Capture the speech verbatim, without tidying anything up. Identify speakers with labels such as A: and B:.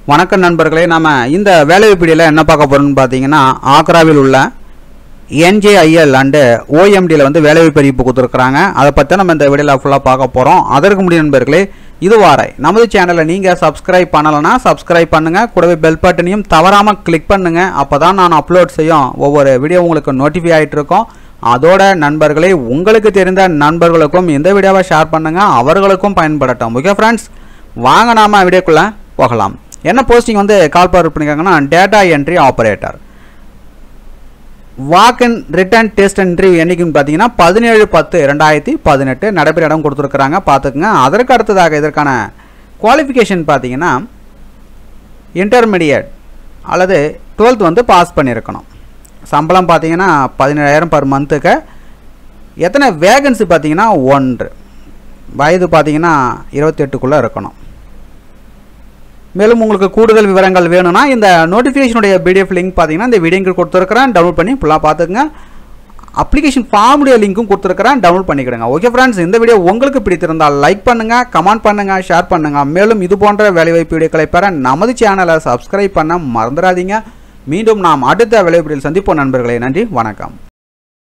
A: வணக்கம் நண்பர்களே, நாம இந்த வேலைவாய்ப்பு வீடியோல என்ன பார்க்க போறோம்னு பாத்தீங்கன்னா, ஆக்ராவில் உள்ள N J I L and O M D ல வந்து வேலைவாய்ப்பு அறிவிப்பு கொடுத்திருக்காங்க. அத பத்தி நம்ம இந்த வீடியோல ஃபுல்லா பார்க்க போறோம். அதற்கு முன்னாடி நண்பர்களே, இதுவரை நமது சேனலை நீங்க சப்ஸ்கிரைப் பண்ணலனா சப்ஸ்கிரைப் பண்ணுங்க. கூடவே பெல் பட்டனையும் தவறாம கிளிக் பண்ணுங்க. அப்பதான் நான் அப்லோட் செய்யும் ஒவ்வொரு வீடியோ உங்களுக்கு நோட்டிஃபை ஆயிட்டு இருக்கும். அதோட நண்பர்களே, உங்களுக்கு தெரிந்த நண்பர்களுக்கும் இந்த வீடியோவை ஷேர் பண்ணுங்க, அவர்களுக்கும் பயன்படட்டும். ஓகே ஃப்ரெண்ட்ஸ், வாங்க நாம வீடியோக்குள்ள போகலாம். என்ன போஸ்டிங் வந்து கால் ஃபார்வர்ட் பண்ணிருக்காங்கன்னா, data entry operator. Walk in written test interview என்னைக்குன்னு பார்த்தீங்கன்னா பதினேழு பத்து ரெண்டாயிரத்தி பதினெட்டு நடைபெற இடம் கொடுத்துருக்குறாங்க, பார்த்துக்குங்க. அதற்கு அடுத்ததாக இதற்கான குவாலிஃபிகேஷன் பார்த்தீங்கன்னா இன்டர்மீடியட் அல்லது டுவெல்த் வந்து பாஸ் பண்ணியிருக்கணும். சம்பளம் பார்த்தீங்கன்னா பதினேழாயிரம் பர் மந்த்துக்கு. எத்தனை வேகன்சி பார்த்தீங்கன்னா ஒன்று. வயது பார்த்தீங்கன்னா இருபத்தி எட்டுக்குள்ளே இருக்கணும். மேலும் உங்களுக்கு கூடுதல் விவரங்கள் வேணும்னா இந்த நோட்டிஃபிகேஷனுடைய பிடிஎஃப் லிங்க் பார்த்தீங்கன்னா இந்த வீடியோக்கு கொடுத்துருக்கிறேன், டவுன்லோட் பண்ணி ஃபுல்லாக பார்த்துக்குங்க. அப்ளிகேஷன் ஃபார்முடைய லிங்க்கும் கொடுத்துருக்கிறேன், டவுன்லோட் பண்ணிக்கிடுங்க. ஓகே ஃப்ரெண்ட்ஸ், இந்த வீடியோ உங்களுக்கு பிடித்திருந்தால் லைக் பண்ணுங்கள், கமெண்ட் பண்ணுங்கள், ஷேர் பண்ணுங்கள். மேலும் இது போன்ற வேலைவாய்ப்பு வீடியோக்களை பெற நமது சேனலை சப்ஸ்கிரைப் பண்ண மறந்துடாதீங்க. மீண்டும் நாம் அடுத்த வேலைவாய்ப்பு வீடியோவில் சந்திப்போம் நண்பர்களே. நன்றி, வணக்கம்.